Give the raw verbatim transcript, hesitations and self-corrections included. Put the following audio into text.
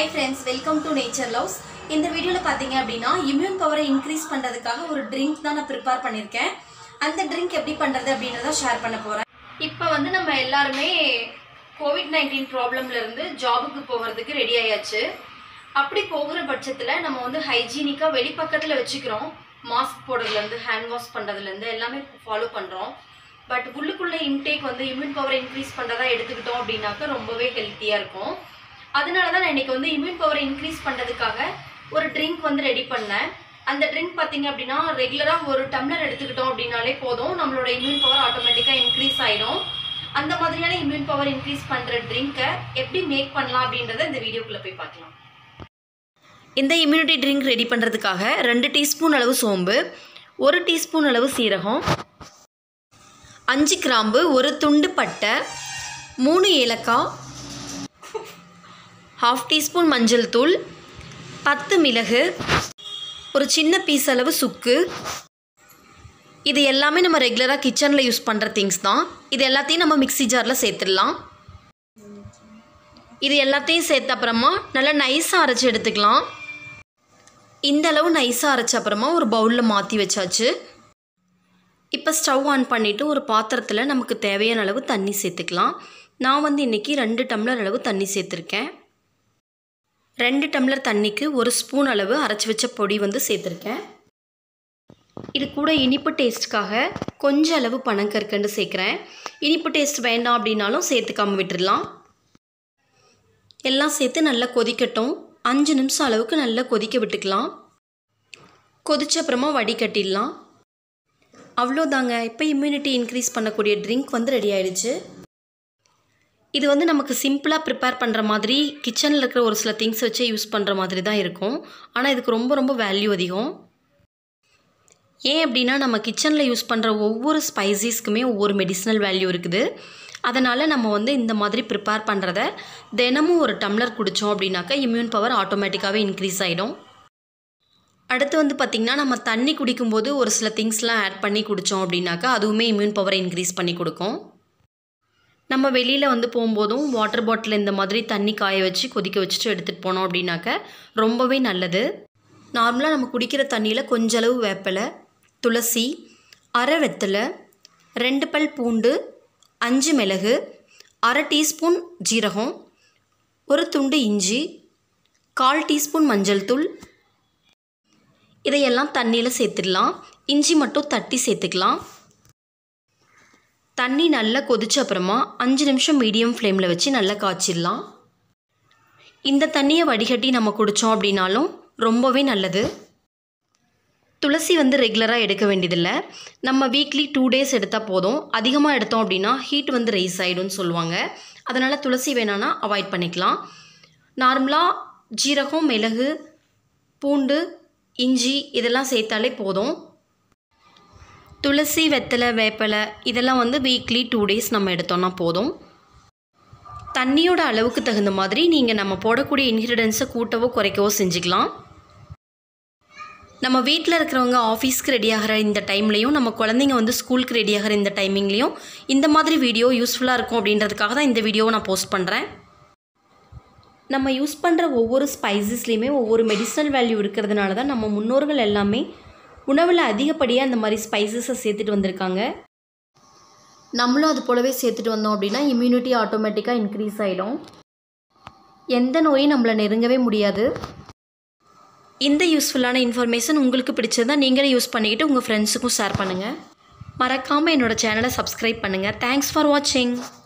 Hi friends, welcome to Nature Loves. இந்த வீடியோல பாத்தீங்க அப்படினா இம்யூன் பவரை இன்கிரீஸ் பண்றதுக்காக ஒரு ட்ரிங்க் தான் நான் prepare பண்ணிருக்கேன். அந்த ட்ரிங்க் எப்படி பண்றது அப்படிங்கறத ஷேர் பண்ண போறேன். இப்போ வந்து நம்ம எல்லாரும் கோவிட் நைன்டீன் ப்ராப்ளம்ல இருந்து ஜாபுக்கு போகிறதுக்கு ரெடி ஆயாச்சு. அப்படி போகிற பட்சத்துல நம்ம வந்து ஹைஜீனிக்கா வெளி பக்கத்துல வெச்சுக்கிறோம். மாஸ்க் போடுறதுல இருந்து ஹேண்ட் வாஷ் பண்றதுல இருந்து எல்லாமே ஃபாலோ பண்றோம். பட் உள்ளுக்குள்ள இன்டேக் வந்து இம்யூன் பவரை இன்கிரீஸ் பண்றதா எடுத்துக்கிட்டோம் அப்படினாக்க ரொம்பவே ஹெல்த்தியா இருக்கும். அதனால தான் நான் இன்னைக்கு வந்து இம்யூன் பவரை இன்க்ரீஸ் பண்றதுக்காக ஒரு ட்ரிங்க் வந்து ரெடி பண்ணேன். அந்த ட்ரிங்க் பாத்தீங்க அப்படினா ரெகுலரா ஒரு டம்ளர் எடுத்துக்கிட்டோம் அப்படினாலே போதும் நம்மளோட இம்யூன் பவர் ஆட்டோமேட்டிக்கா இன்க்ரீஸ் ஆயிடும். அந்த மாதிரியான இம்யூன் பவர் இன்க்ரீஸ் பண்ற ட்ரிங்கை எப்படி மேக் பண்ணலாம் அப்படின்றத இந்த வீடியோக்குள்ள போய் பார்க்கலாம். இந்த இம்யூனிட்டி ட்ரிங்க் ரெடி பண்றதுக்காக ரெண்டு டீஸ்பூன் அளவு சோம்பு, ஒரு டீஸ்பூன் அளவு சீரகம், அஞ்சு கிராம்பு, ஒரு துண்டு பட்டை, மூணு ஏலக்காய், हाफ टीस्पून मंजल तूल, பத்து மிளகு, ஒரு சின்ன பீஸ் அளவு சுக்கு. இது எல்லாமே நம்ம ரெகுலரா கிச்சன்ல யூஸ் பண்ற திங்ஸ் தான். இது எல்லாத்தையும் நம்ம மிக்ஸி ஜார்ல சேர்த்துடலாம். இது எல்லாத்தையும் சேர்த்த அப்புறமா நல்லா நைஸா அரைச்சு எடுத்துக்கலாம். இந்த அளவு நைஸா அரைச்ச அப்புறமா ஒரு பவுல்ல மாத்தி வச்சாச்சு. இப்போ ஸ்டவ் ஆன் பண்ணிட்டு ஒரு பாத்திரத்துல நமக்கு தேவையான அளவு தண்ணி சேர்த்துக்கலாம். நான் வந்து இன்னைக்கு ரெண்டு டம்ளர் அளவு தண்ணி சேர்த்திருக்கேன். ரெண்டு டம்ளர் தண்ணிக்கு ஒரு ஸ்பூன் அளவு அரைச்சி வச்ச பொடி வந்து சேர்த்துருக்கேன். இது கூட இனிப்பு டேஸ்ட்டுக்காக கொஞ்சம் அளவு பனங்கற்கண்டு சேர்க்குறேன். இனிப்பு டேஸ்ட் வேண்டாம் அப்படின்னாலும் சேர்த்துக்காம விட்டுடலாம். எல்லாம் சேர்த்து நல்லா கொதிக்கட்டும். அஞ்சு நிமிஷம் அளவுக்கு நல்லா கொதிக்க விட்டுக்கலாம். கொதிச்ச அப்புறமா வடிகட்டிடலாம். அவ்வளோதாங்க. இப்போ இம்யூனிட்டி இன்க்ரீஸ் பண்ணக்கூடிய ட்ரிங்க் வந்து ரெடி ஆயிடுச்சு. இது வந்து நமக்கு சிம்பிளாக ப்ரிப்பேர் பண்ணுற மாதிரி கிச்சனில் இருக்கிற ஒரு சில திங்ஸ் வச்சு யூஸ் பண்ணுற மாதிரி தான் இருக்கும். ஆனால் இதுக்கு ரொம்ப ரொம்ப வேல்யூ அதிகம். ஏன் அப்படின்னா நம்ம கிச்சனில் யூஸ் பண்ணுற ஒவ்வொரு ஸ்பைசஸ்க்குமே ஒவ்வொரு மெடிசினல் வேல்யூ இருக்குது. அதனால் நம்ம வந்து இந்த மாதிரி ப்ரிப்பேர் பண்ணுறத தினமும் ஒரு டம்ளர் குடித்தோம் அப்படின்னாக்கா இம்யூன் பவர் ஆட்டோமேட்டிக்காகவே இன்க்ரீஸ் ஆகிடும். அடுத்து வந்து பார்த்திங்கன்னா நம்ம தண்ணி குடிக்கும்போது ஒரு சில திங்ஸ்லாம் ஆட் பண்ணி குடித்தோம் அப்படின்னாக்கா அதுவுமே இம்யூன் பவரை இன்க்ரீஸ் பண்ணி கொடுக்கும். நம்ம வெளியில் வந்து போகும்போதும் வாட்டர் பாட்டில் இந்த மாதிரி தண்ணி காய வச்சு கொதிக்க வச்சுட்டு எடுத்துகிட்டு போனோம் அப்படின்னாக்க ரொம்பவே நல்லது. நார்மலாக நம்ம குடிக்கிற தண்ணியில் கொஞ்சளவு வேப்பிலை, துளசி, அரை வெத்தலை, ரெண்டு பல் பூண்டு, அஞ்சு மிளகு, அரை டீஸ்பூன் ஜீரகம், ஒரு துண்டு இஞ்சி, கால் டீஸ்பூன் மஞ்சள் தூள், இதையெல்லாம் தண்ணியில் சேர்த்துடலாம். இஞ்சி மட்டும் தட்டி சேர்த்துக்கலாம். தண்ணி நல்லா கொதிச்ச அப்புறமா அஞ்சு நிமிஷம் மீடியம் ஃப்ளேமில் வச்சு நல்லா காய்ச்சிடலாம். இந்த தண்ணியை வடிகட்டி நம்ம குடித்தோம் அப்படின்னாலும் ரொம்பவே நல்லது. துளசி வந்து ரெகுலராக எடுக்க வேண்டியதில்லை. நம்ம வீக்லி டூ டேஸ் எடுத்தால் போதும். அதிகமாக எடுத்தோம் அப்படின்னா ஹீட் வந்து ரைஸ் ஆகிடும்னு சொல்லுவாங்க. அதனால் துளசி வேணான்னா அவாய்ட் பண்ணிக்கலாம். நார்மலாக ஜீரகம், மிளகு, பூண்டு, இஞ்சி இதெல்லாம் சேர்த்தாலே போதும். துளசி, வெத்தலை, வேப்பிலை இதெல்லாம் வந்து வீக்லி டூ டேஸ் நம்ம எடுத்தோம்னா போதும். தண்ணியோட அளவுக்கு தகுந்த மாதிரி நீங்கள் நம்ம போடக்கூடிய இன்க்ரீடியன்ஸை கூட்டவோ குறைக்கவோ செஞ்சுக்கலாம். நம்ம வீட்டில் இருக்கிறவங்க ஆஃபீஸ்க்கு ரெடி ஆகிற இந்த டைம்லேயும் நம்ம குழந்தைங்க வந்து ஸ்கூலுக்கு ரெடி ஆகிற இந்த டைமிங்லேயும் இந்த மாதிரி வீடியோ யூஸ்ஃபுல்லாக இருக்கும் அப்படின்றதுக்காக தான் இந்த வீடியோவை நான் போஸ்ட் பண்ணுறேன். நம்ம யூஸ் பண்ணுற ஒவ்வொரு ஸ்பைசஸ்லேயுமே ஒவ்வொரு மெடிசனல் வேல்யூ இருக்கிறதுனால தான் நம்ம முன்னோர்கள் எல்லாமே உணவில் அதிகப்படியாக அந்த மாதிரி ஸ்பைசஸை சேர்த்துட்டு வந்திருக்காங்க. நம்மளும் அது போலவே சேர்த்துட்டு வந்தோம் அப்படின்னா இம்யூனிட்டி ஆட்டோமேட்டிக்காக இன்க்ரீஸ் ஆகிடும். எந்த நோயும் நம்மளை நெருங்கவே முடியாது. இந்த யூஸ்ஃபுல்லான இன்ஃபர்மேஷன் உங்களுக்கு பிடிச்சதா நீங்களே யூஸ் பண்ணிக்கிட்டு உங்கள் ஃப்ரெண்ட்ஸுக்கும் ஷேர் பண்ணுங்கள். மறக்காமல் என்னோடய சேனலை சப்ஸ்கிரைப் பண்ணுங்கள். தேங்க்ஸ் ஃபார் வாட்சிங்.